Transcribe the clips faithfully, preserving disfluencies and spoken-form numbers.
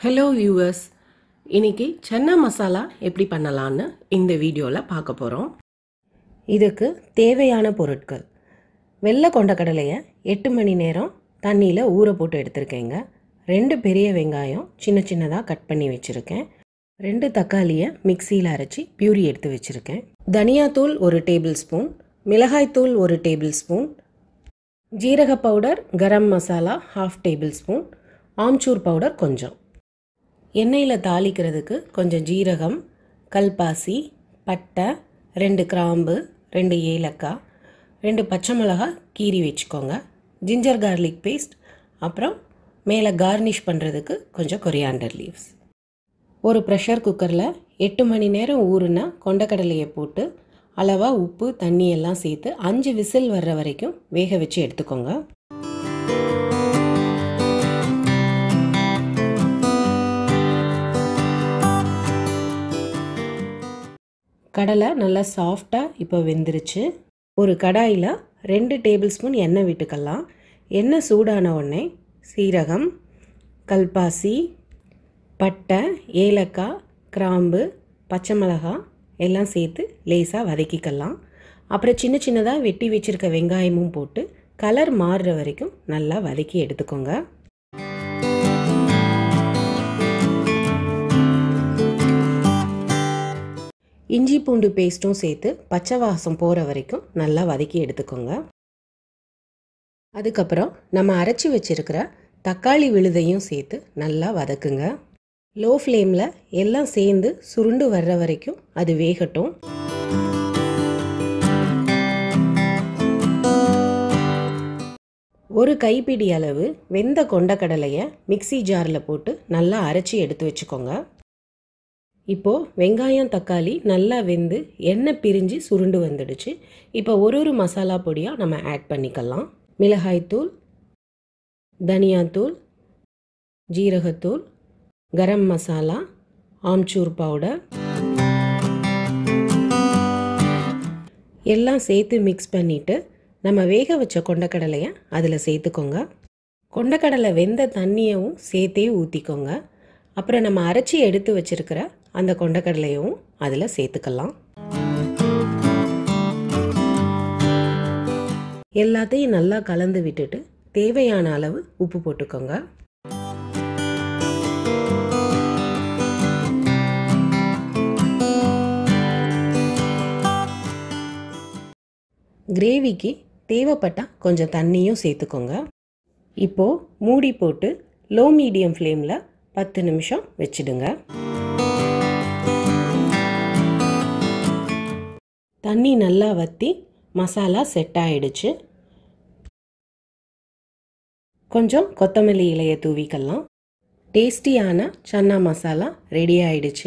Hello viewers, இன்னைக்கு சன்னா மசாலா எப்படி பண்ணலான்னு இந்த வீடியோவில் பார்க்க போகிறோம். இதுக்கு தேவையான பொருட்கள்: வெள்ளை கொண்டக்கடலையை எட்டு மணி நேரம் தண்ணியில் ஊற போட்டு எடுத்திருக்கேங்க. ரெண்டு பெரிய வெங்காயம் சின்ன சின்னதாக கட் பண்ணி வச்சுருக்கேன். ரெண்டு தக்காளியை மிக்சியில் அரைச்சி பியூரி எடுத்து வச்சுருக்கேன். தனியாத்தூள் ஒரு டேபிள் ஸ்பூன், மிளகாய்த்தூள் ஒரு டேபிள் ஸ்பூன், ஜீரக powder, garam masala half tablespoon, amchur powder கொஞ்சம். எண்ணெயில் தாளிக்கிறதுக்கு கொஞ்சம் ஜீரகம், கல்பாசி, பட்டை, ரெண்டு கிராம்பு, ரெண்டு ஏலக்காய், ரெண்டு பச்சை மிளகாய் கீரி வச்சுக்கோங்க, ஜிஞ்சர் கார்லிக் பேஸ்ட், அப்புறம் மேலே கார்னிஷ் பண்ணுறதுக்கு கொஞ்சம் கொரியாண்டர் லீவ்ஸ். ஒரு ப்ரெஷர் குக்கரில் எட்டு மணி நேரம் ஊறுன கொண்டக்கடலையை போட்டு அளவாக உப்பு தண்ணி எல்லாம் சேர்த்து அஞ்சு விசில் வர்ற வரைக்கும் வேக வச்சு எடுத்துக்கோங்க. கடலை நல்லா சாஃப்டாக இப்போ வெந்துருச்சு. ஒரு கடாயில் ரெண்டு டேபிள் ஸ்பூன் எண்ணெய் விட்டுக்கலாம். எண்ணெய் சூடான உடனே சீரகம், கல்பாசி, பட்டை, ஏலக்காய், கிராம்பு, பச்சை மிளகாய் எல்லாம் சேர்த்து லேசாக வதக்கிக்கலாம். அப்புறம் சின்ன சின்னதாக வெட்டி வச்சுருக்க வெங்காயமும் போட்டு கலர் மாறுற வரைக்கும் நல்லா வதக்கி எடுத்துக்கோங்க. இஞ்சி பூண்டு பேஸ்ட்டும் சேர்த்து பச்சை வாசம் போகிற வரைக்கும் நல்லா வதக்கி எடுத்துக்கோங்க. அதுக்கப்புறம் நம்ம அரைச்சி வச்சுருக்கிற தக்காளி விழுதையும் சேர்த்து நல்லா வதக்குங்க. லோ ஃப்ளேமில் எல்லாம் சேர்ந்து சுருண்டு வர்ற வரைக்கும் அது வேகட்டும். ஒரு கைப்பிடி அளவு வெந்த கொண்டக்கடலையை மிக்சி ஜாரில் போட்டு நல்லா அரைச்சி எடுத்து வச்சுக்கோங்க. இப்போது வெங்காயம் தக்காளி நல்லா வெந்து எண்ணெய் பிரிஞ்சு சுருண்டு வந்துடுச்சு. இப்போ ஒரு ஒரு மசாலா பொடியாக நம்ம ஆட் பண்ணிக்கலாம். மிளகாய்த்தூள், தனியாத்தூள், ஜீரகத்தூள், கரம் மசாலா, ஆம்ச்சூர் பவுடர் எல்லாம் சேர்த்து மிக்ஸ் பண்ணிவிட்டு நம்ம வேக வச்ச கொண்டக்கடலையை அதில் சேர்த்துக்கோங்க. கொண்டக்கடலை வெந்த தண்ணியவும் சேர்த்தே ஊற்றிக்கோங்க. அப்புறம் நம்ம அரைச்சி எடுத்து வச்சுருக்கிற அந்த கொண்டக்கடலையும் அதில் சேர்த்துக்கலாம். எல்லாத்தையும் நல்லா கலந்து விட்டுட்டு தேவையான அளவு உப்பு போட்டுக்கோங்க. கிரேவிக்கு தேவைப்பட்டால் கொஞ்சம் தண்ணியும் சேர்த்துக்கோங்க. இப்போது மூடி போட்டு லோ மீடியம் ஃப்ளேமில் பத்து நிமிஷம் வச்சிடுங்க. தண்ணி நல்லா வற்றி மசாலா செட் ஆகிடுச்சு. கொஞ்சம் கொத்தமல்லி இலையை தூவிக்கலாம். டேஸ்டியான சன்னா மசாலா ரெடி ஆகிடுச்சு.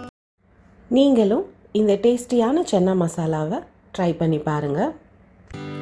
நீங்களும் இந்த டேஸ்டியான சன்னா மசாலாவை ட்ரை பண்ணி பாருங்கள்.